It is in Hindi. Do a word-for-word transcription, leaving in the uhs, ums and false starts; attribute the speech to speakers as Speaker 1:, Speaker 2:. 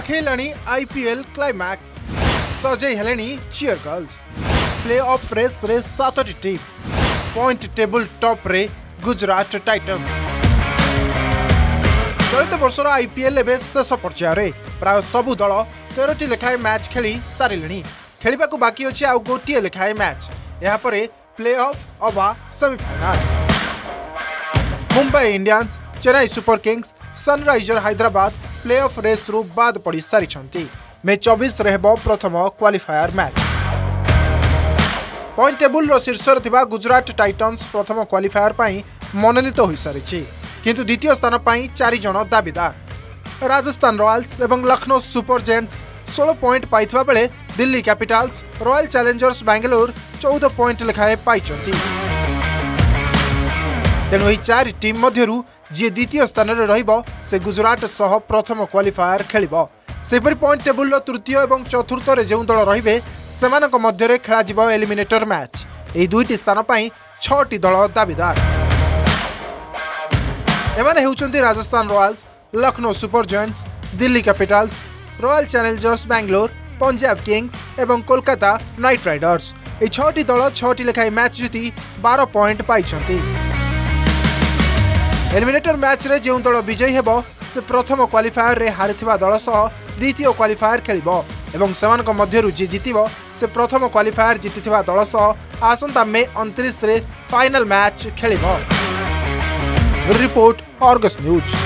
Speaker 1: खेलाणी आईपीएल क्लाइमैक्स सजई हेलेनी cheer girls playoff race रे सातटी टीम पॉइंट टेबल टॉप रे गुजरात टाइटन चलित वर्षर आईपीएल एवं शेष पर्यायर प्राय सबु दल तेरह लेखाएं मैच खेली सारे खेलने को बाकी अच्छे आउ गोटे लेखाएं मैच यापर प्ले ऑफ अबा semifinal Mumbai Indians Chennai Super Kings Sunriser Hyderabad playoff race रु बाद पड़ी सारी मे चौबीस रहबो प्रथम क्वालिफायर मैच पॉइंट टेबुल रो शीर्ष थिबा गुजरात टाइटन्स प्रथम क्वालिफायर पाई मनोनीत हो सारी किंतु द्वितीय स्थान पाई चारि जण दाबीदार राजस्थान रॉयल्स एवं लखनऊ सुपर जायंट्स सोलह पॉइंट पाइथिबा बेले Delhi Capitals Royal Challengers Bengaluru चौदह पॉइंट लेखाए पाइछंती तेणु यह चार टीम मध्यरु जी द्वितीय स्थान में रहिबो से गुजरात सह प्रथम क्वालिफायर खेलिबो सेपरि पॉइंट टेबुल तृतीय और चतुर्थ रे जो दल रहिबे सेमानक मध्यरे खेला जिवो एलिमिनेटर मैच एही दुईटी स्थान पाई छटी दल दाबीदार एमाने हेउचंती Rajasthan Royals Lucknow Super Giants Delhi Capitals Royal Challengers Bengaluru Punjab Kings एवं कोलकाता नाइट राइडर्स ए छटी दल छटी लेखाई मैच जीति बारह पॉइंट पाइछंती एलिमिनेटर मैच रे जो दल विजयी हेबो से प्रथम क्वालिफायर रे हारिथिबा दल सह द्वितीय क्वालिफायर खेलिबो एवं सेमानक मध्यरु जे जितिबो से प्रथम क्वालिफायर जितिथिबा दल सह आसंता मे उनतीस रे फाइनल मैच खेलिबो। Report Argus news.